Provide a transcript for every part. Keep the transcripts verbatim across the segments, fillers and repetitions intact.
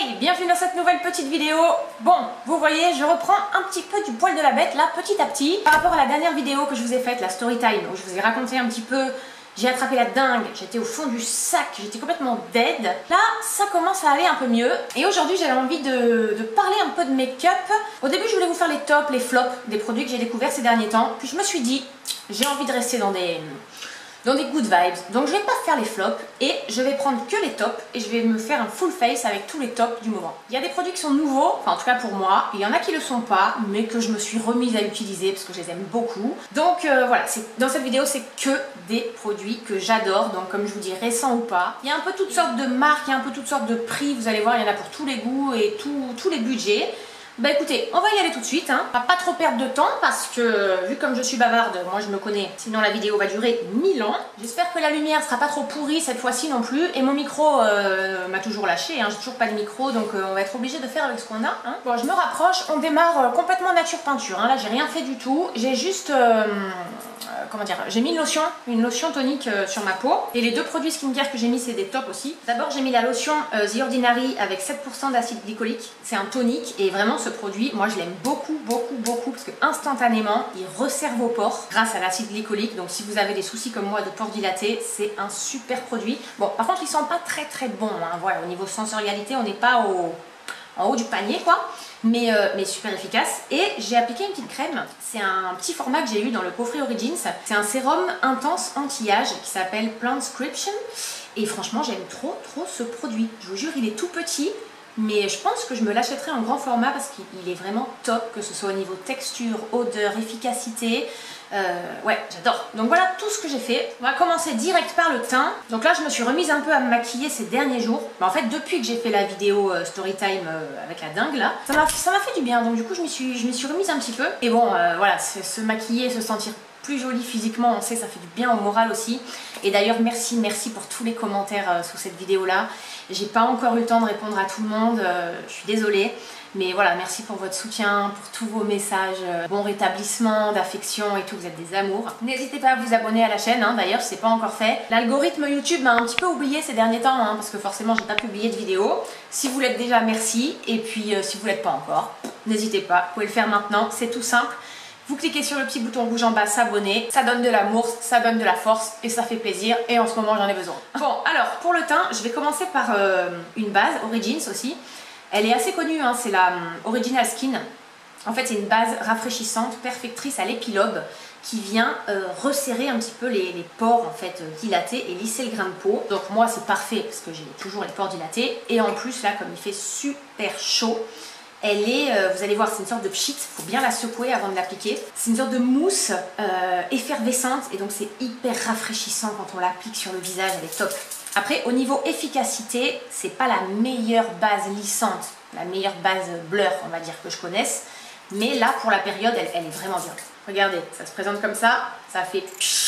Hey, bienvenue dans cette nouvelle petite vidéo. Bon, vous voyez, je reprends un petit peu du poil de la bête là, petit à petit. Par rapport à la dernière vidéo que je vous ai faite, la story time, où je vous ai raconté un petit peu, j'ai attrapé la dingue, j'étais au fond du sac, j'étais complètement dead. Là, ça commence à aller un peu mieux. Et aujourd'hui, j'avais envie de, de parler un peu de make-up. Au début, je voulais vous faire les tops, les flops des produits que j'ai découverts ces derniers temps. Puis je me suis dit, j'ai envie de rester dans des... dans des good vibes, donc je vais pas faire les flops et je vais prendre que les tops et je vais me faire un full face avec tous les tops du moment. Il y a des produits qui sont nouveaux, enfin en tout cas pour moi, il y en a qui le sont pas, mais que je me suis remise à utiliser parce que je les aime beaucoup. Donc euh, voilà, dans cette vidéo c'est que des produits que j'adore, donc comme je vous dis récents ou pas. Il y a un peu toutes sortes de marques, il y a un peu toutes sortes de prix, vous allez voir, il y en a pour tous les goûts et tout, tous les budgets. Bah écoutez, on va y aller tout de suite, hein. On va pas trop perdre de temps parce que vu comme je suis bavarde, moi je me connais, sinon la vidéo va durer mille ans. J'espère que la lumière sera pas trop pourrie cette fois-ci non plus et mon micro euh, m'a toujours lâché, hein. J'ai toujours pas de micro donc euh, on va être obligé de faire avec ce qu'on a, hein. Bon, je me rapproche, on démarre euh, complètement nature peinture, hein. Là j'ai rien fait du tout, j'ai juste... Euh, euh, comment dire, j'ai mis une lotion, une lotion tonique euh, sur ma peau et les deux produits skincare que j'ai mis c'est des tops aussi. D'abord j'ai mis la lotion euh, The Ordinary avec sept pour cent d'acide glycolique, c'est un tonique et vraiment ce produit, moi je l'aime beaucoup, beaucoup, beaucoup parce que instantanément, il resserre vos pores grâce à l'acide glycolique. Donc si vous avez des soucis comme moi de pores dilatés, c'est un super produit. Bon, par contre, ils sont pas très très bons, hein. Voilà, au niveau sensorialité, on n'est pas au... en haut du panier, quoi. Mais, euh, mais super efficace. Et j'ai appliqué une petite crème. C'est un petit format que j'ai eu dans le coffret Origins. C'est un sérum intense anti-âge qui s'appelle Plantscription. Et franchement, j'aime trop, trop ce produit. Je vous jure, il est tout petit. Mais je pense que je me l'achèterai en grand format parce qu'il est vraiment top, que ce soit au niveau texture, odeur, efficacité. Euh, ouais, j'adore. Donc voilà tout ce que j'ai fait. On va commencer direct par le teint. Donc là, je me suis remise un peu à me maquiller ces derniers jours. Mais en fait, depuis que j'ai fait la vidéo euh, Storytime euh, avec la dingue là, ça m'a fait du bien. Donc du coup, je m'y suis, je m'y suis remise un petit peu. Et bon, euh, voilà, se maquiller, se sentir plus jolie physiquement, on sait, ça fait du bien au moral aussi. Et d'ailleurs, merci, merci pour tous les commentaires euh, sous cette vidéo-là. J'ai pas encore eu le temps de répondre à tout le monde, euh, je suis désolée. Mais voilà, merci pour votre soutien, pour tous vos messages, euh, bon rétablissement, d'affection et tout, vous êtes des amours. N'hésitez pas à vous abonner à la chaîne, hein, d'ailleurs, c'est pas encore fait. L'algorithme YouTube m'a un petit peu oublié ces derniers temps, hein, parce que forcément, j'ai pas publié de vidéo. Si vous l'êtes déjà, merci. Et puis, euh, si vous l'êtes pas encore, n'hésitez pas, vous pouvez le faire maintenant, c'est tout simple. Vous cliquez sur le petit bouton rouge en bas, s'abonner, ça donne de l'amour, ça donne de la force et ça fait plaisir et en ce moment j'en ai besoin. Bon, alors pour le teint, je vais commencer par euh, une base, Origins aussi. Elle est assez connue, hein, c'est la um, Original Skin. En fait, c'est une base rafraîchissante, perfectrice à l'épilobe qui vient euh, resserrer un petit peu les, les pores en fait dilatés et lisser le grain de peau. Donc moi c'est parfait parce que j'ai toujours les pores dilatés et en plus là comme il fait super chaud, elle est, euh, vous allez voir, c'est une sorte de pchit, il faut bien la secouer avant de l'appliquer. C'est une sorte de mousse euh, effervescente et donc c'est hyper rafraîchissant quand on l'applique sur le visage, elle est top. Après, au niveau efficacité, c'est pas la meilleure base lissante, la meilleure base blur, on va dire, que je connaisse. Mais là, pour la période, elle, elle est vraiment bien. Regardez, ça se présente comme ça, ça fait...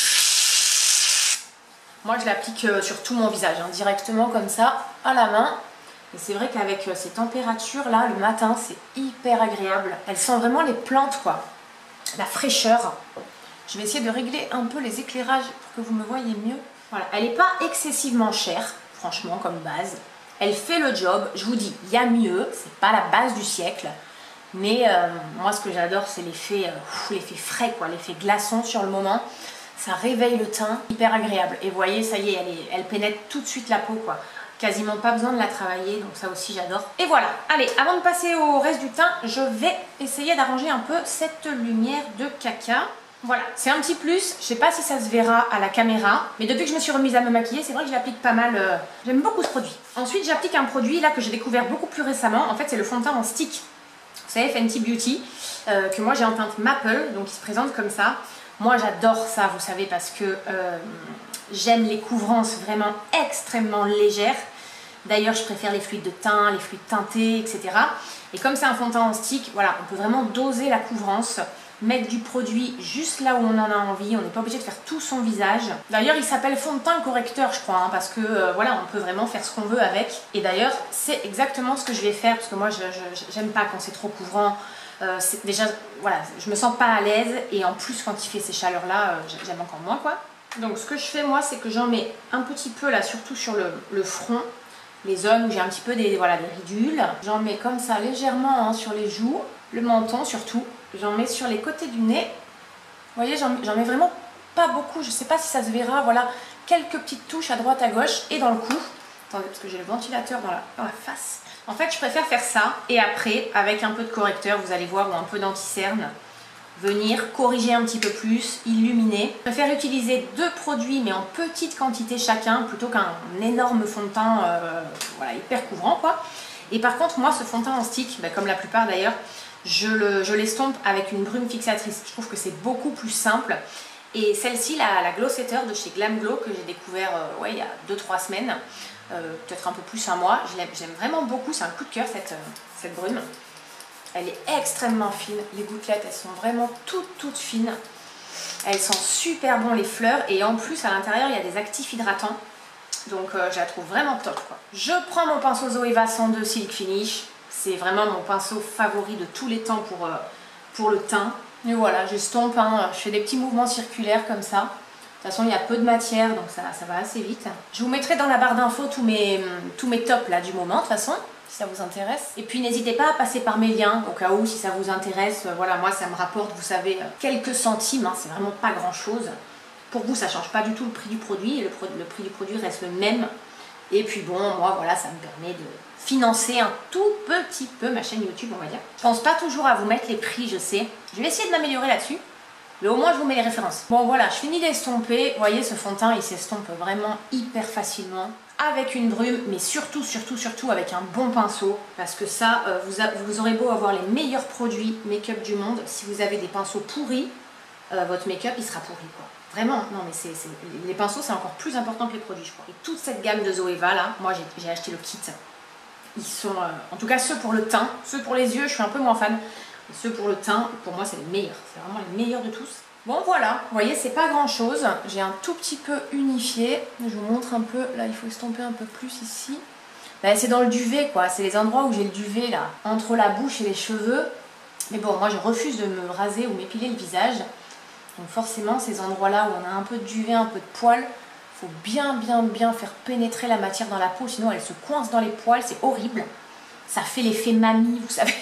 Moi, je l'applique sur tout mon visage, hein, directement comme ça, à la main. Et c'est vrai qu'avec ces températures là, le matin, c'est hyper agréable. Elles sentent vraiment les plantes quoi, la fraîcheur. Je vais essayer de régler un peu les éclairages pour que vous me voyez mieux. Voilà, elle n'est pas excessivement chère, franchement comme base. Elle fait le job, je vous dis, il y a mieux, c'est pas la base du siècle. Mais euh, moi ce que j'adore c'est l'effet euh, l'effet frais quoi, l'effet glaçon sur le moment. Ça réveille le teint, hyper agréable. Et vous voyez, ça y est, elle, est, elle pénètre tout de suite la peau quoi. Quasiment pas besoin de la travailler, donc ça aussi j'adore. Et voilà, allez, avant de passer au reste du teint, je vais essayer d'arranger un peu cette lumière de caca. Voilà, c'est un petit plus, je sais pas si ça se verra à la caméra, mais depuis que je me suis remise à me maquiller, c'est vrai que je l'applique pas mal, euh, j'aime beaucoup ce produit. Ensuite j'applique un produit là que j'ai découvert beaucoup plus récemment, en fait c'est le fond de teint en stick. Vous savez, Fenty Beauty, euh, que moi j'ai en teinte Maple, donc il se présente comme ça. Moi j'adore ça, vous savez, parce que... Euh, j'aime les couvrances vraiment extrêmement légères. D'ailleurs, je préfère les fluides de teint, les fluides teintés, et cetera. Et comme c'est un fond de teint en stick, voilà, on peut vraiment doser la couvrance, mettre du produit juste là où on en a envie. On n'est pas obligé de faire tout son visage. D'ailleurs, il s'appelle fond de teint correcteur, je crois, hein, parce que euh, voilà, on peut vraiment faire ce qu'on veut avec. Et d'ailleurs, c'est exactement ce que je vais faire, parce que moi, je j'aime pas quand c'est trop couvrant. Euh, déjà, voilà, je me sens pas à l'aise. Et en plus, quand il fait ces chaleurs-là, euh, j'aime encore moins, quoi. Donc ce que je fais moi, c'est que j'en mets un petit peu là, surtout sur le, le front, les zones où j'ai un petit peu des, voilà, des ridules. J'en mets comme ça légèrement hein, sur les joues, le menton surtout. J'en mets sur les côtés du nez. Vous voyez, j'en mets vraiment pas beaucoup. Je sais pas si ça se verra. Voilà, quelques petites touches à droite, à gauche et dans le cou. Attendez, parce que j'ai le ventilateur dans la, dans la face. En fait, je préfère faire ça. Et après, avec un peu de correcteur, vous allez voir, ou un peu d'anti-cerne, venir corriger un petit peu plus, illuminer. Je préfère utiliser deux produits mais en petite quantité chacun plutôt qu'un énorme fond de teint euh, voilà, hyper couvrant quoi. Et par contre moi ce fond de teint en stick, bah, comme la plupart d'ailleurs, je l'estompe le, avec une brume fixatrice. Je trouve que c'est beaucoup plus simple. Et celle-ci, la, la Glow Setter de chez Glam Glow que j'ai découvert euh, ouais, il y a deux trois semaines, euh, peut-être un peu plus un mois, je l'aime vraiment beaucoup, c'est un coup de cœur cette, euh, cette brume. Elle est extrêmement fine, les gouttelettes elles sont vraiment toutes toutes fines. Elles sentent super bon les fleurs et en plus à l'intérieur il y a des actifs hydratants. Donc euh, je la trouve vraiment top quoi. Je prends mon pinceau Zoeva cent deux Silk Finish. C'est vraiment mon pinceau favori de tous les temps pour, euh, pour le teint. Et voilà, j'estompe, hein, je fais des petits mouvements circulaires comme ça. De toute façon il y a peu de matière donc ça, ça va assez vite. Je vous mettrai dans la barre d'infos tous mes, tous mes tops là du moment de toute façon. Si ça vous intéresse. Et puis n'hésitez pas à passer par mes liens au cas où si ça vous intéresse. Euh, voilà, moi ça me rapporte, vous savez, quelques centimes, hein, c'est vraiment pas grand chose. Pour vous ça change pas du tout le prix du produit, le, pro le prix du produit reste le même. Et puis bon, moi voilà, ça me permet de financer un tout petit peu ma chaîne YouTube on va dire. Je pense pas toujours à vous mettre les prix, je sais. Je vais essayer de m'améliorer là-dessus. Mais au moins je vous mets les références. Bon voilà, je finis d'estomper. Vous voyez ce fond de teint il s'estompe vraiment hyper facilement. Avec une brume, mais surtout, surtout, surtout avec un bon pinceau. Parce que ça, euh, vous, a, vous aurez beau avoir les meilleurs produits make-up du monde. Si vous avez des pinceaux pourris, euh, votre make-up il sera pourri quoi. Vraiment, non mais c'est les pinceaux c'est encore plus important que les produits je crois. Et toute cette gamme de Zoeva là, moi j'ai acheté le kit. Ils sont, euh, en tout cas ceux pour le teint, ceux pour les yeux je suis un peu moins fan. Et ceux pour le teint, pour moi c'est les meilleurs. C'est vraiment les meilleurs de tous. Bon voilà, vous voyez c'est pas grand chose, j'ai un tout petit peu unifié, je vous montre un peu, là il faut estomper un peu plus ici. C'est dans le duvet quoi, c'est les endroits où j'ai le duvet là, entre la bouche et les cheveux. Mais bon, moi je refuse de me raser ou m'épiler le visage, donc forcément ces endroits là où on a un peu de duvet, un peu de poils, faut bien bien bien faire pénétrer la matière dans la peau, sinon elle se coince dans les poils, c'est horrible. Ça fait l'effet mamie, vous savez.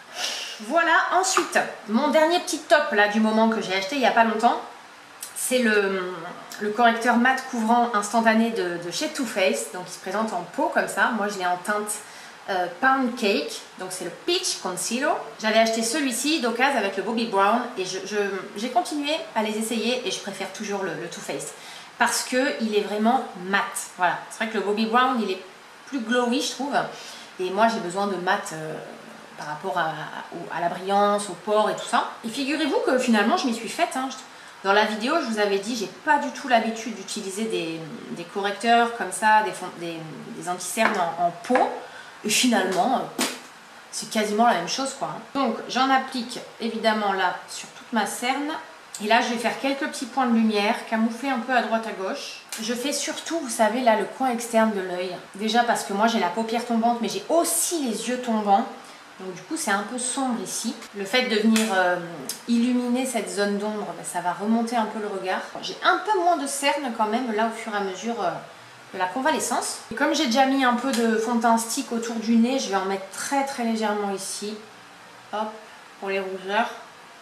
Voilà, ensuite, mon dernier petit top là du moment que j'ai acheté il n'y a pas longtemps, c'est le, le correcteur mat couvrant instantané de, de chez Too Faced. Donc il se présente en pot comme ça, moi je l'ai en teinte euh, Pound Cake, donc c'est le Peach Concealer. J'avais acheté celui-ci d'occasion avec le Bobbi Brown et j'ai je, je, continué à les essayer et je préfère toujours le, le Too Faced parce qu'il est vraiment mat. Voilà, c'est vrai que le Bobbi Brown il est plus glowy je trouve et moi j'ai besoin de mat euh, par rapport à, à, à la brillance, au pores et tout ça. Et figurez-vous que finalement je m'y suis faite. Hein. Dans la vidéo je vous avais dit, j'ai pas du tout l'habitude d'utiliser des, des correcteurs comme ça, des, des, des anti-cernes en, en peau. Et finalement, c'est quasiment la même chose quoi. Donc j'en applique évidemment là sur toute ma cerne. Et là je vais faire quelques petits points de lumière, camoufler un peu à droite à gauche. Je fais surtout, vous savez là, le coin externe de l'œil. Déjà parce que moi j'ai la paupière tombante, mais j'ai aussi les yeux tombants. Donc du coup c'est un peu sombre ici. Le fait de venir euh, illuminer cette zone d'ombre, ben, ça va remonter un peu le regard. J'ai un peu moins de cernes quand même là au fur et à mesure euh, de la convalescence. Et comme j'ai déjà mis un peu de fond de teint stick autour du nez, je vais en mettre très très légèrement ici. Hop, pour les rougeurs.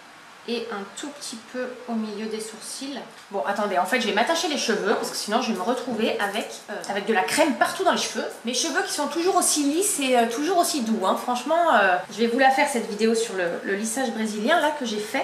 Et un tout petit peu au milieu des sourcils. Bon attendez, en fait je vais m'attacher les cheveux parce que sinon je vais me retrouver avec, euh, avec de la crème partout dans les cheveux. Mes cheveux qui sont toujours aussi lisses et euh, toujours aussi doux. Hein. Franchement, euh, je vais vous la faire cette vidéo sur le, le lissage brésilien là que j'ai fait.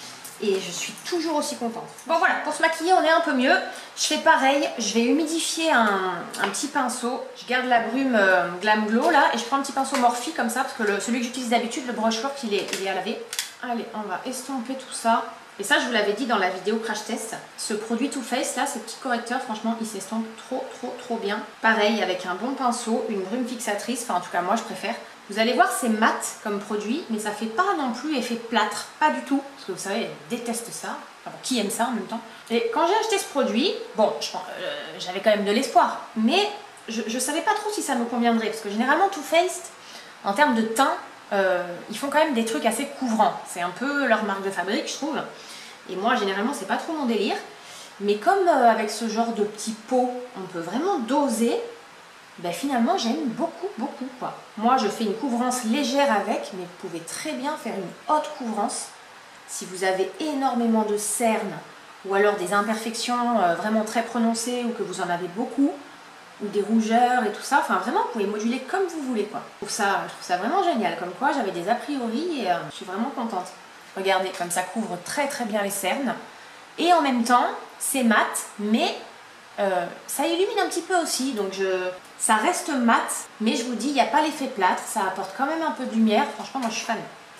Et je suis toujours aussi contente. Bon voilà, pour se maquiller on est un peu mieux. Je fais pareil, je vais humidifier un, un petit pinceau. Je garde la brume euh, Glam Glow là et je prends un petit pinceau Morphe comme ça parce que le, celui que j'utilise d'habitude, le brush work, il est, il est à laver. Allez, on va estomper tout ça. Et ça, je vous l'avais dit dans la vidéo crash test. Ce produit Too Faced, là, ce petit correcteur, franchement, il s'estompe trop, trop, trop bien. Pareil, avec un bon pinceau, une brume fixatrice. Enfin, en tout cas, moi, je préfère. Vous allez voir, c'est mat comme produit, mais ça fait pas non plus effet plâtre. Pas du tout. Parce que vous savez, je déteste ça. Enfin, bon, qui aime ça en même temps? Et quand j'ai acheté ce produit, bon, euh, j'avais quand même de l'espoir. Mais je, je savais pas trop si ça me conviendrait. Parce que généralement, Too Faced, en termes de teint, Euh, ils font quand même des trucs assez couvrants. C'est un peu leur marque de fabrique, je trouve. Et moi, généralement, c'est pas trop mon délire. Mais comme euh, avec ce genre de petits pots, on peut vraiment doser, ben finalement j'aime beaucoup beaucoup quoi. Moi je fais une couvrance légère avec, mais vous pouvez très bien faire une haute couvrance si vous avez énormément de cernes ou alors des imperfections euh, vraiment très prononcées ou que vous en avez beaucoup, ou des rougeurs et tout ça. Enfin vraiment vous pouvez moduler comme vous voulez quoi. Je trouve ça, je trouve ça vraiment génial, comme quoi j'avais des a priori et euh, je suis vraiment contente. Regardez comme ça couvre très très bien les cernes et en même temps c'est mat mais euh, ça illumine un petit peu aussi, donc je... ça reste mat mais je vous dis il n'y a pas l'effet plâtre, ça apporte quand même un peu de lumière. Franchement moi je suis fan.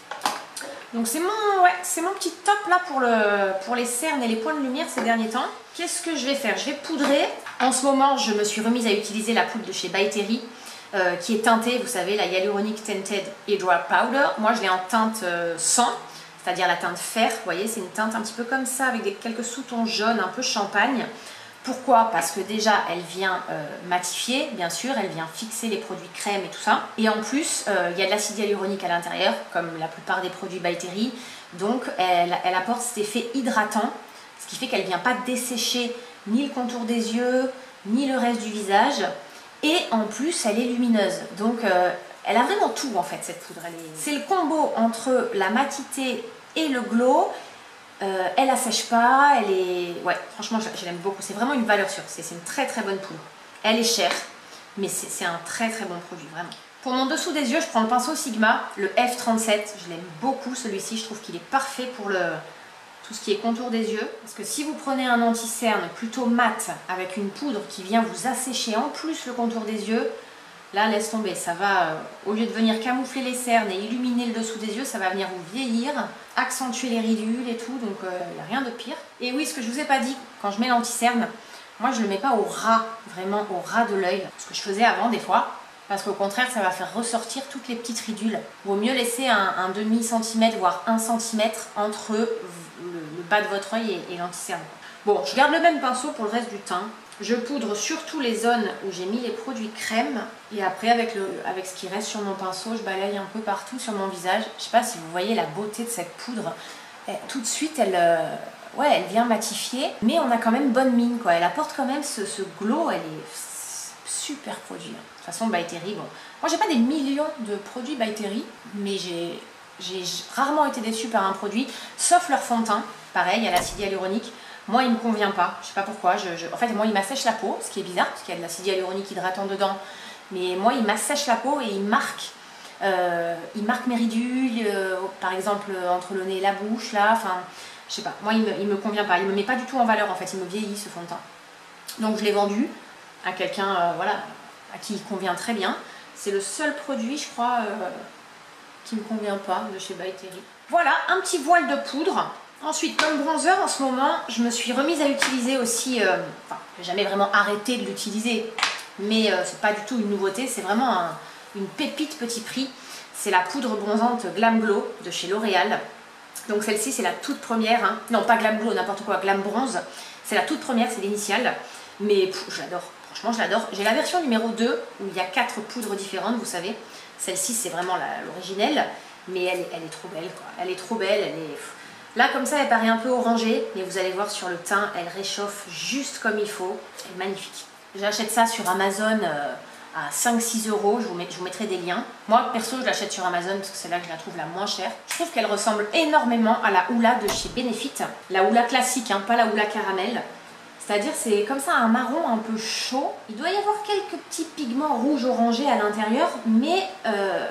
Donc c'est mon, ouais, c'est mon petit top là pour, le, pour les cernes et les points de lumière ces derniers temps. Qu'est-ce que je vais faire? Je vais poudrer. En ce moment, je me suis remise à utiliser la poudre de chez By Terry euh, qui est teintée, vous savez, la Hyaluronic Tinted Eyedrop Powder. Moi, je l'ai en teinte euh, cent, c'est-à-dire la teinte fer. Vous voyez, c'est une teinte un petit peu comme ça avec des, quelques sous-tons jaunes, un peu champagne. Pourquoi? Parce que déjà, elle vient euh, matifier, bien sûr, elle vient fixer les produits crème et tout ça. Et en plus, euh, il y a de l'acide hyaluronique à l'intérieur, comme la plupart des produits By Terry. Donc, elle, elle apporte cet effet hydratant, ce qui fait qu'elle ne vient pas dessécher ni le contour des yeux, ni le reste du visage. Et en plus, elle est lumineuse. Donc, euh, elle a vraiment tout, en fait, cette poudre. Est... C'est le combo entre la matité et le glow. Euh, elle assèche pas, elle est... Ouais, franchement, je, je l'aime beaucoup. C'est vraiment une valeur sûre. C'est une très très bonne poudre. Elle est chère, mais c'est un très très bon produit, vraiment. Pour mon dessous des yeux, je prends le pinceau Sigma, le F trente-sept. Je l'aime beaucoup, celui-ci. Je trouve qu'il est parfait pour le... tout ce qui est contour des yeux. Parce que si vous prenez un anti-cerne plutôt mat, avec une poudre qui vient vous assécher en plus le contour des yeux, là, laisse tomber, ça va, euh, au lieu de venir camoufler les cernes et illuminer le dessous des yeux, ça va venir vous vieillir, accentuer les ridules et tout, donc il euh, n'y a rien de pire. Et oui, ce que je vous ai pas dit, quand je mets l'anti-cerne, moi je le mets pas au ras, vraiment au ras de l'œil, ce que je faisais avant des fois, parce qu'au contraire, ça va faire ressortir toutes les petites ridules. Vaut mieux laisser un, un demi-centimètre, voire un centimètre entre le, le bas de votre œil et, et l'anti-cerne. Bon, je garde le même pinceau pour le reste du teint. Je poudre surtout les zones où j'ai mis les produits crème et après avec, le, avec ce qui reste sur mon pinceau, je balaye un peu partout sur mon visage. Je sais pas si vous voyez la beauté de cette poudre. Et tout de suite, elle, euh, ouais, elle vient matifier, mais on a quand même bonne mine, quoi. Elle apporte quand même ce, ce glow, elle est super produit. De toute façon, By Terry, bon. Moi, j'ai pas des millions de produits By Terry, mais j'ai rarement été déçue par un produit, sauf leur fond de teint. Pareil, à l'acide hyaluronique. Moi, il ne me convient pas, je sais pas pourquoi. Je, je... En fait, moi, il m'assèche la peau, ce qui est bizarre, parce qu'il y a de l'acide hyaluronique hydratant dedans. Mais moi, il m'assèche la peau et il marque, euh, il marque mes ridules, euh, par exemple, entre le nez et la bouche, là. Enfin, je sais pas, moi, il me, il me convient pas. Il me met pas du tout en valeur, en fait. Il me vieillit, ce fond de teint. Donc, je l'ai vendu à quelqu'un, euh, voilà, à qui il convient très bien. C'est le seul produit, je crois, euh, qui ne me convient pas de chez By Terry. Voilà, un petit voile de poudre. Ensuite, comme bronzer, en ce moment, je me suis remise à utiliser aussi, euh, enfin, j'ai jamais vraiment arrêté de l'utiliser, mais euh, c'est pas du tout une nouveauté, c'est vraiment un, une pépite petit prix. C'est la poudre bronzante Glam Glow de chez L'Oréal. Donc celle-ci, c'est la toute première, hein. Non, pas Glam Glow, n'importe quoi, Glam Bronze. C'est la toute première, c'est l'initiale, mais je l'adore, franchement, je l'adore. J'ai la version numéro deux, où il y a quatre poudres différentes, vous savez. Celle-ci, c'est vraiment l'originelle, mais elle, elle est trop belle, quoi. Elle est trop belle, elle est... Là, comme ça, elle paraît un peu orangée, mais vous allez voir sur le teint, elle réchauffe juste comme il faut. Elle est magnifique. J'achète ça sur Amazon euh, à cinq six euros. Je vous, met, je vous mettrai des liens. Moi, perso, je l'achète sur Amazon parce que c'est là que je la trouve la moins chère. Je trouve qu'elle ressemble énormément à la Hoola de chez Benefit. La Hoola classique, hein, pas la Hoola caramel. C'est-à-dire, c'est comme ça un marron un peu chaud. Il doit y avoir quelques petits pigments rouge-orangés à l'intérieur, mais, euh,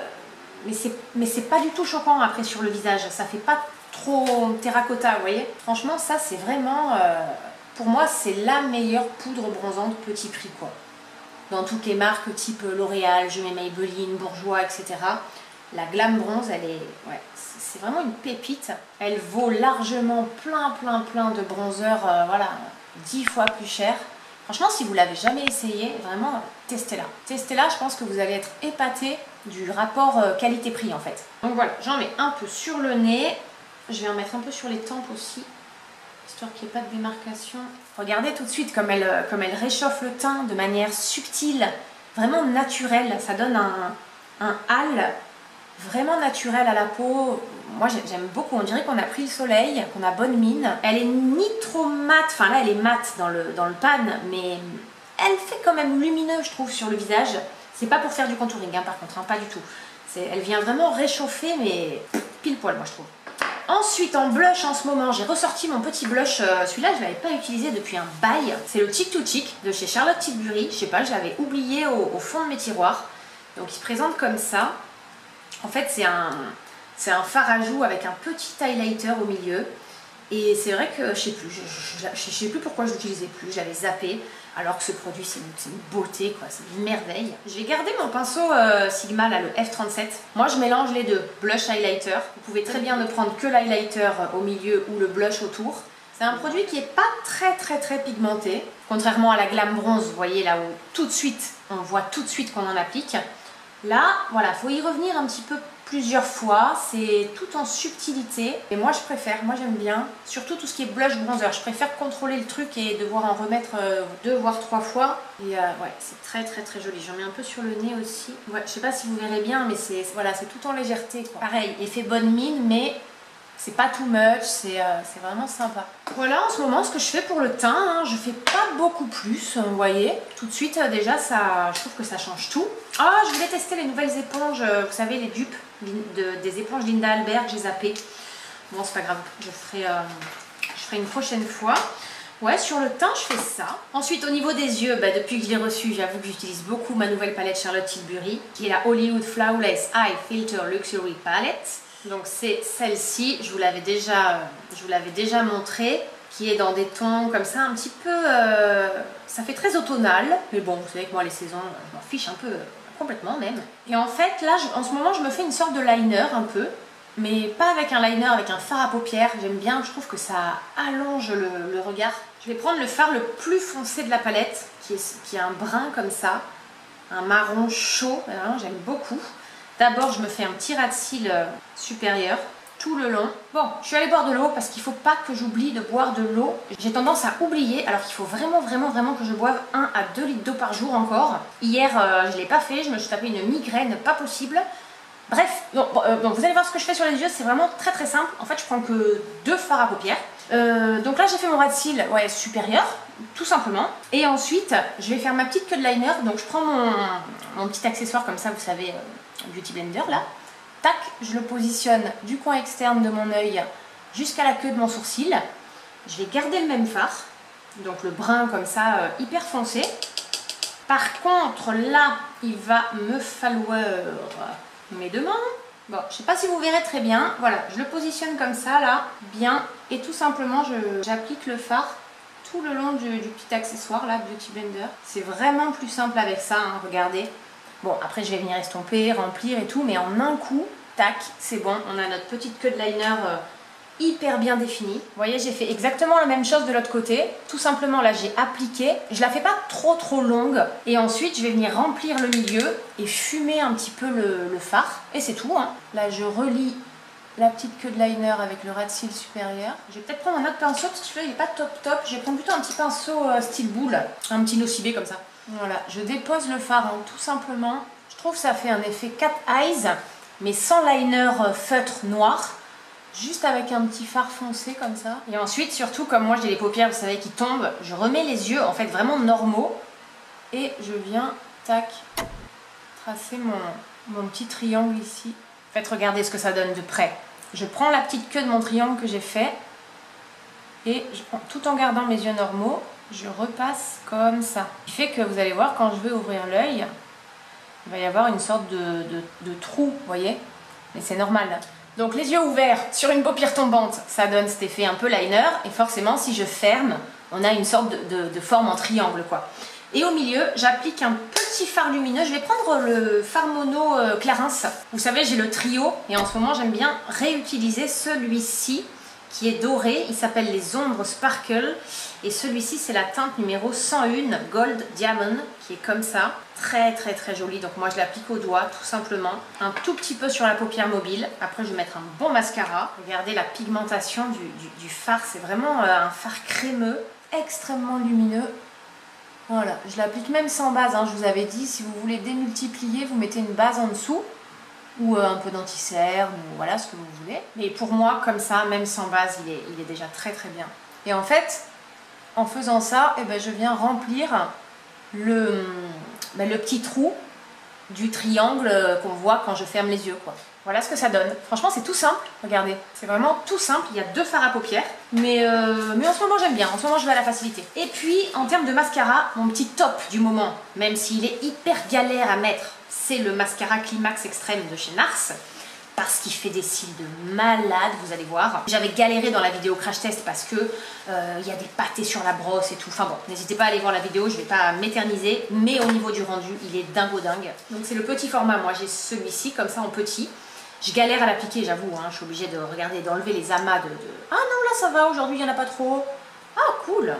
mais c'est pas du tout choquant après sur le visage. Ça fait pas trop terracotta, vous voyez. Franchement, ça, c'est vraiment... Euh, pour moi, c'est la meilleure poudre bronzante petit prix, quoi. Dans toutes les marques type L'Oréal, je mets Maybelline, Bourjois, et cetera. La Glam Bronze, elle est... Ouais, c'est vraiment une pépite. Elle vaut largement plein, plein, plein de bronzers, euh, voilà, dix fois plus cher. Franchement, si vous l'avez jamais essayé, vraiment, testez-la. Testez-la, je pense que vous allez être épaté du rapport euh, qualité-prix, en fait. Donc voilà, j'en mets un peu sur le nez. Je vais en mettre un peu sur les tempes aussi, histoire qu'il n'y ait pas de démarcation. Regardez tout de suite comme elle, comme elle réchauffe le teint de manière subtile, vraiment naturelle. Ça donne un, un hâle vraiment naturel à la peau. Moi, j'aime beaucoup. On dirait qu'on a pris le soleil, qu'on a bonne mine. Elle est ni trop mate, enfin là, elle est mate dans le, dans le pan, mais elle fait quand même lumineux, je trouve, sur le visage. C'est pas pour faire du contouring, hein, par contre, hein, pas du tout. Elle vient vraiment réchauffer, mais pile poil, moi, je trouve. Ensuite, en blush, en ce moment, j'ai ressorti mon petit blush. Euh, Celui-là, je ne l'avais pas utilisé depuis un bail. C'est le Cheek to Cheek de chez Charlotte Tilbury. Je sais pas, je l'avais oublié au, au fond de mes tiroirs. Donc, il se présente comme ça. En fait, c'est un, c'est un fard à joues avec un petit highlighter au milieu. Et c'est vrai que je sais plus, je, je, je, je sais plus pourquoi je l'utilisais plus, j'avais zappé, alors que ce produit c'est une, une beauté, quoi, c'est une merveille. J'ai gardé mon pinceau euh, Sigma, là, le F trente-sept. Moi je mélange les deux, blush highlighter. Vous pouvez très bien ne prendre que l'highlighter au milieu ou le blush autour. C'est un produit qui n'est pas très très très pigmenté, contrairement à la Glam Bronze, vous voyez là où tout de suite, on voit tout de suite qu'on en applique. Là, voilà, il faut y revenir un petit peu plusieurs fois, c'est tout en subtilité et moi je préfère, moi j'aime bien, surtout tout ce qui est blush bronzer, je préfère contrôler le truc et devoir en remettre euh, deux voire trois fois et euh, ouais, c'est très très très joli. J'en mets un peu sur le nez aussi, ouais, je sais pas si vous verrez bien mais c'est voilà, c'est tout en légèreté quoi. Pareil, effet bonne mine mais c'est pas too much, c'est euh, vraiment sympa. Voilà en ce moment ce que je fais pour le teint, hein. Je fais pas beaucoup plus, vous voyez. Tout de suite euh, déjà ça, je trouve que ça change tout. Ah, je voulais tester les nouvelles éponges, euh, vous savez les dupes de, des éponges Linda Albert, j'ai zappé. Bon c'est pas grave, je ferai, euh, je ferai une prochaine fois. Ouais, sur le teint je fais ça. Ensuite au niveau des yeux, bah, depuis que je l'ai reçu, j'avoue que j'utilise beaucoup ma nouvelle palette Charlotte Tilbury, qui est la Hollywood Flawless Eye Filter Luxury Palette. Donc c'est celle-ci, je vous l'avais déjà, je vous l'avais déjà montré, qui est dans des tons comme ça un petit peu, euh, ça fait très automnal, mais bon vous savez que moi les saisons, je m'en fiche un peu, euh, complètement même. Et en fait là, je, en ce moment je me fais une sorte de liner un peu, mais pas avec un liner, avec un fard à paupières, j'aime bien, je trouve que ça allonge le, le regard. Je vais prendre le fard le plus foncé de la palette, qui est, qui est un brun comme ça, un marron chaud, j'aime beaucoup. D'abord, je me fais un petit ras de cils euh, supérieur tout le long. Bon, je suis allée boire de l'eau parce qu'il ne faut pas que j'oublie de boire de l'eau. J'ai tendance à oublier, alors qu'il faut vraiment, vraiment, vraiment que je boive un à deux litres d'eau par jour encore. Hier, euh, je ne l'ai pas fait, je me suis tapé une migraine pas possible. Bref, bon, euh, bon, vous allez voir ce que je fais sur les yeux, c'est vraiment très très simple. En fait, je prends que deux fards à paupières. Euh, donc là, j'ai fait mon ras de cils ouais, supérieur, tout simplement. Et ensuite, je vais faire ma petite queue de liner. Donc je prends mon, mon petit accessoire comme ça, vous savez, euh, Beauty Blender là. Tac, je le positionne du coin externe de mon œil jusqu'à la queue de mon sourcil. Je vais garder le même fard, donc le brun comme ça, euh, hyper foncé. Par contre, là, il va me falloir mes deux mains. Bon, je sais pas si vous verrez très bien. Voilà, je le positionne comme ça, là, bien. Et tout simplement, j'applique le fard tout le long du, du petit accessoire, là, Beauty Blender. C'est vraiment plus simple avec ça, hein, regardez. Bon, après, je vais venir estomper, remplir et tout, mais en un coup, tac, c'est bon. On a notre petite queue de liner euh, hyper bien définie. Vous voyez, j'ai fait exactement la même chose de l'autre côté. Tout simplement, là, j'ai appliqué. Je la fais pas trop, trop longue. Et ensuite, je vais venir remplir le milieu et fumer un petit peu le, le fard. Et c'est tout, hein. Là, je relie la petite queue de liner avec le ras de cils supérieur. Je vais peut-être prendre un autre pinceau, parce que celui-là, il n'est pas top top. Je vais prendre plutôt un petit pinceau euh, style boule. Un petit nocibé comme ça. Voilà, je dépose le fard hein, tout simplement. Je trouve que ça fait un effet cat eyes, mais sans liner feutre noir. Juste avec un petit fard foncé comme ça. Et ensuite, surtout, comme moi j'ai les paupières, vous savez, qui tombent, je remets les yeux, en fait, vraiment normaux. Et je viens, tac, tracer mon, mon petit triangle ici. En fait, regardez ce que ça donne de près. Je prends la petite queue de mon triangle que j'ai fait. Et je prends, tout en gardant mes yeux normaux, je repasse comme ça. Ce qui fait que vous allez voir, quand je vais ouvrir l'œil, il va y avoir une sorte de, de, de trou, vous voyez. Mais c'est normal. Donc les yeux ouverts sur une paupière tombante, ça donne cet effet un peu liner. Et forcément, si je ferme, on a une sorte de, de, de forme en triangle, quoi. Et au milieu, j'applique un petit fard lumineux. Je vais prendre le fard mono euh, Clarins. Vous savez, j'ai le trio. Et en ce moment, j'aime bien réutiliser celui-ci, qui est doré. Il s'appelle les Ombres Sparkle. Et celui-ci, c'est la teinte numéro cent un Gold Diamond, qui est comme ça. Très, très, très joli. Donc moi, je l'applique au doigt, tout simplement. Un tout petit peu sur la paupière mobile. Après, je vais mettre un bon mascara. Regardez la pigmentation du, du, du fard. C'est vraiment euh, un fard crémeux, extrêmement lumineux. Voilà, je l'applique même sans base, hein. Je vous avais dit, si vous voulez démultiplier, vous mettez une base en dessous. Ou euh, un peu d'anti-cerne, ou voilà, ce que vous voulez. Mais pour moi, comme ça, même sans base, il est, il est déjà très très bien. Et en fait, en faisant ça, eh ben, je viens remplir le, ben, le petit trou du triangle qu'on voit quand je ferme les yeux, quoi. Voilà ce que ça donne. Franchement, c'est tout simple, regardez. C'est vraiment tout simple. Il y a deux fards à paupières. Mais, euh, mais en ce moment, j'aime bien. En ce moment, je vais à la facilité. Et puis, en termes de mascara, mon petit top du moment, même s'il est hyper galère à mettre, c'est le mascara Climax Extrême de chez Nars. Parce qu'il fait des cils de malade, vous allez voir. J'avais galéré dans la vidéo crash test parce que euh, il y a des pâtés sur la brosse et tout. Enfin bon, n'hésitez pas à aller voir la vidéo, je vais pas m'éterniser. Mais au niveau du rendu, il est dingo dingue. Donc c'est le petit format, moi j'ai celui-ci, comme ça en petit. Je galère à l'appliquer, j'avoue, hein. Je suis obligée de regarder, d'enlever les amas de, de... Ah non, là ça va, aujourd'hui il n'y en a pas trop. Ah cool.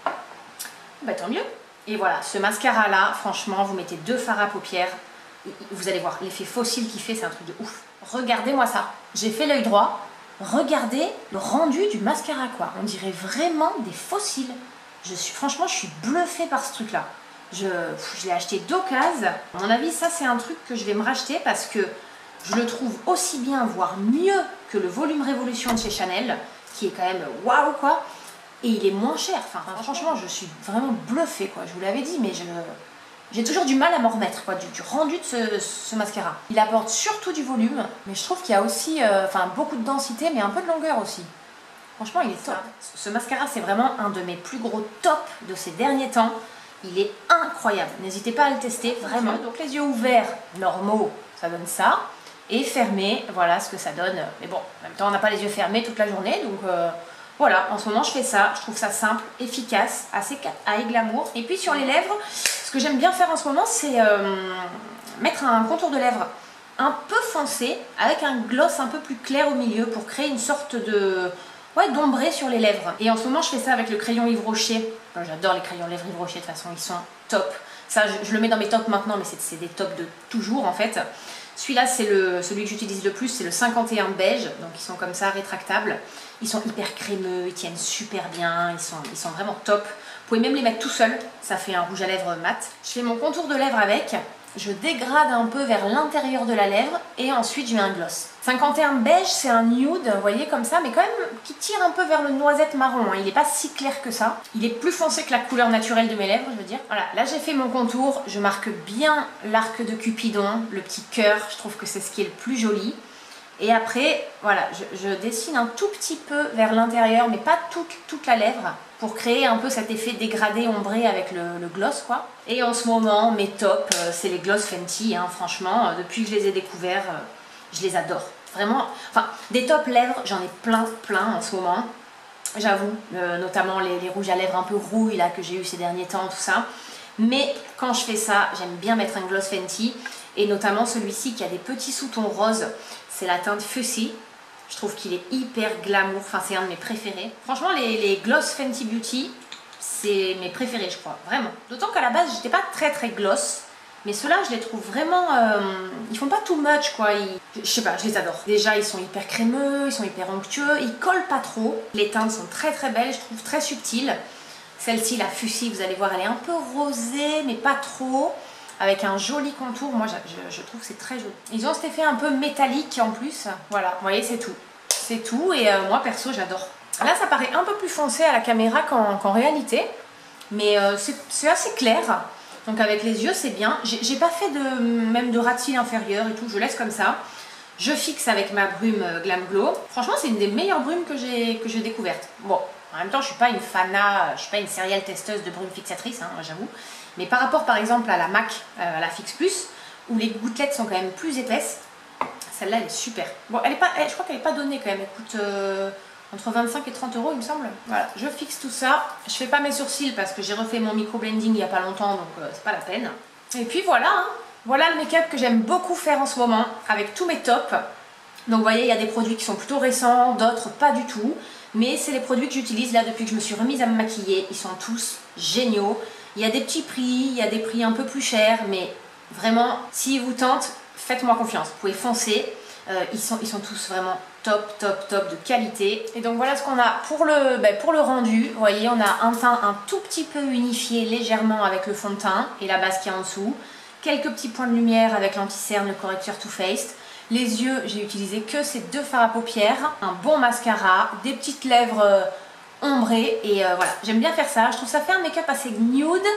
Bah tant mieux. Et voilà, ce mascara là, franchement, vous mettez deux fards à paupières. Vous allez voir, l'effet fossile qu'il fait, c'est un truc de ouf. Regardez-moi ça. J'ai fait l'œil droit. Regardez le rendu du mascara, quoi. On dirait vraiment des fossiles. Je suis, franchement, je suis bluffée par ce truc-là. Je, je l'ai acheté d'occasion. À mon avis, ça, c'est un truc que je vais me racheter parce que je le trouve aussi bien, voire mieux que le Volume Révolution de chez Chanel, qui est quand même waouh, quoi. Et il est moins cher. Enfin, franchement, je suis vraiment bluffée, quoi. Je vous l'avais dit, mais je... J'ai toujours du mal à m'en remettre, quoi, du, du rendu de ce, ce mascara. Il apporte surtout du volume, mais je trouve qu'il y a aussi euh, enfin, beaucoup de densité, mais un peu de longueur aussi. Franchement, il est top. Ce mascara, c'est vraiment un de mes plus gros tops de ces derniers temps. Il est incroyable. N'hésitez pas à le tester, vraiment. Donc les yeux ouverts, normaux, ça donne ça. Et fermés, voilà ce que ça donne. Mais bon, en même temps, on n'a pas les yeux fermés toute la journée, donc... Euh, Voilà, en ce moment je fais ça, je trouve ça simple, efficace, assez cat eye glamour. Et puis sur les lèvres, ce que j'aime bien faire en ce moment, c'est euh, mettre un contour de lèvres un peu foncé, avec un gloss un peu plus clair au milieu pour créer une sorte de... Ouais, d'ombré sur les lèvres. Et en ce moment je fais ça avec le crayon Yves Rocher. Enfin, j'adore les crayons lèvres Yves Rocher, de toute façon ils sont top. Ça, je, je le mets dans mes tops maintenant, mais c'est des tops de toujours en fait. Celui-là, c'est celui que j'utilise le plus, c'est le cinquante et un beige, donc ils sont comme ça, rétractables. Ils sont hyper crémeux, ils tiennent super bien, ils sont, ils sont vraiment top. Vous pouvez même les mettre tout seul, ça fait un rouge à lèvres mat. Je fais mon contour de lèvres avec, je dégrade un peu vers l'intérieur de la lèvre et ensuite je mets un gloss. cinquante et un beige, c'est un nude, vous voyez comme ça, mais quand même qui tire un peu vers le noisette marron, hein. Il n'est pas si clair que ça. Il est plus foncé que la couleur naturelle de mes lèvres, je veux dire. Voilà, là j'ai fait mon contour, je marque bien l'arc de Cupidon, le petit cœur, je trouve que c'est ce qui est le plus joli. Et après, voilà, je, je dessine un tout petit peu vers l'intérieur, mais pas toute, toute la lèvre, pour créer un peu cet effet dégradé, ombré avec le, le gloss, quoi. Et en ce moment, mes tops, euh, c'est les gloss Fenty, hein, franchement, euh, depuis que je les ai découverts, euh, je les adore. Vraiment, enfin, des tops lèvres, j'en ai plein, plein en ce moment, j'avoue, euh, notamment les, les rouges à lèvres un peu rouilles, là, que j'ai eu ces derniers temps, tout ça. Mais quand je fais ça, j'aime bien mettre un gloss Fenty, et notamment celui-ci qui a des petits sous-tons roses. C'est la teinte Fussy. Je trouve qu'il est hyper glamour. Enfin, c'est un de mes préférés. Franchement, les, les gloss Fenty Beauty, c'est mes préférés, je crois. Vraiment. D'autant qu'à la base, j'étais pas très très gloss. Mais ceux-là, je les trouve vraiment... Euh, ils font pas too much, quoi. Ils, je sais pas, je les adore. Déjà, ils sont hyper crémeux, ils sont hyper onctueux. Ils collent pas trop. Les teintes sont très très belles, je trouve très subtiles. Celle-ci, la Fussy, vous allez voir, elle est un peu rosée, mais pas trop. Avec un joli contour, moi je, je, je trouve que c'est très joli. Ils ont cet effet un peu métallique en plus. Voilà, vous voyez, c'est tout. C'est tout et euh, moi perso j'adore. Là ça paraît un peu plus foncé à la caméra qu'en qu'en réalité. Mais euh, c'est assez clair. Donc avec les yeux c'est bien. J'ai pas fait de, même de ras de cils inférieur et tout, je laisse comme ça. Je fixe avec ma brume Glam Glow. Franchement c'est une des meilleures brumes que j'ai que j'ai découvertes. Bon, en même temps je suis pas une fana, je suis pas une serial testeuse de brume fixatrice, hein, j'avoue. Mais par rapport par exemple à la MAC, euh, à la Fix Plus, où les gouttelettes sont quand même plus épaisses, celle-là elle est super. Bon, elle est pas, elle, je crois qu'elle n'est pas donnée quand même, elle coûte euh, entre vingt-cinq et trente euros il me semble. Voilà, je fixe tout ça. Je fais pas mes sourcils parce que j'ai refait mon micro-blending il n'y a pas longtemps, donc euh, c'est pas la peine. Et puis voilà, hein. Voilà le make-up que j'aime beaucoup faire en ce moment, avec tous mes tops. Donc vous voyez, il y a des produits qui sont plutôt récents, d'autres pas du tout. Mais c'est les produits que j'utilise là depuis que je me suis remise à me maquiller. Ils sont tous géniaux. Il y a des petits prix, il y a des prix un peu plus chers, mais vraiment, s'ils vous tentent, faites-moi confiance. Vous pouvez foncer, euh, ils, sont, ils sont tous vraiment top, top, top de qualité. Et donc voilà ce qu'on a pour le, ben, pour le rendu. Vous voyez, on a un teint un tout petit peu unifié légèrement avec le fond de teint et la base qui est en dessous. Quelques petits points de lumière avec l'anti-cerne, le correcteur Too Faced. Les yeux, j'ai utilisé que ces deux fards à paupières, un bon mascara, des petites lèvres... Euh, ombré et euh, voilà, j'aime bien faire ça, je trouve ça fait un make-up assez nude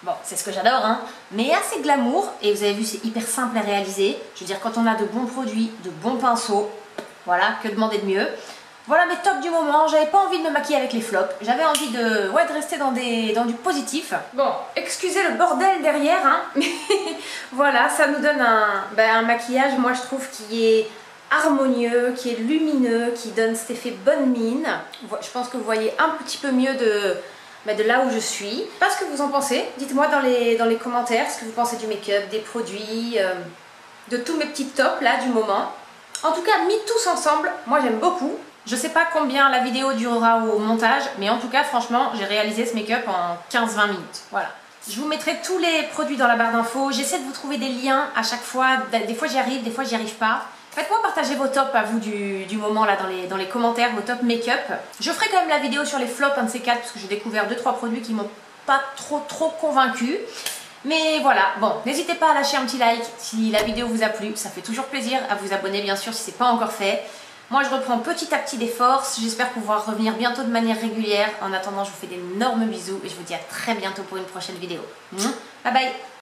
Bon, c'est ce que j'adore, hein, mais assez glamour. Et vous avez vu, c'est hyper simple à réaliser. Je veux dire, quand on a de bons produits, de bons pinceaux, voilà, que demander de mieux. Voilà mes tops du moment. J'avais pas envie de me maquiller avec les flops. J'avais envie de, ouais, de rester dans, des, dans du positif. Bon, excusez le bordel derrière, hein, mais voilà, ça nous donne un, ben, un maquillage, moi je trouve, qui est harmonieux, qui est lumineux, qui donne cet effet bonne mine. Je pense que vous voyez un petit peu mieux de... Bah de là où je suis. Pas ce que vous en pensez. Dites-moi dans les, dans les commentaires ce que vous pensez du make-up, des produits, euh, de tous mes petits tops là du moment. En tout cas, mis tous ensemble, moi j'aime beaucoup. Je sais pas combien la vidéo durera au montage, mais en tout cas, franchement, j'ai réalisé ce make-up en quinze vingt minutes. Voilà. Je vous mettrai tous les produits dans la barre d'infos. J'essaie de vous trouver des liens à chaque fois. Des fois j'y arrive, des fois j'y arrive pas. Faites-moi partager vos tops à vous du, du moment là dans les, dans les commentaires, vos tops make-up. Je ferai quand même la vidéo sur les flops, un de ces quatre, parce que j'ai découvert deux trois produits qui m'ont pas trop trop convaincu. Mais voilà, bon, n'hésitez pas à lâcher un petit like si la vidéo vous a plu. Ça fait toujours plaisir, à vous abonner bien sûr si c'est pas encore fait. Moi je reprends petit à petit des forces. J'espère pouvoir revenir bientôt de manière régulière. En attendant, je vous fais d'énormes bisous et je vous dis à très bientôt pour une prochaine vidéo. Bye bye.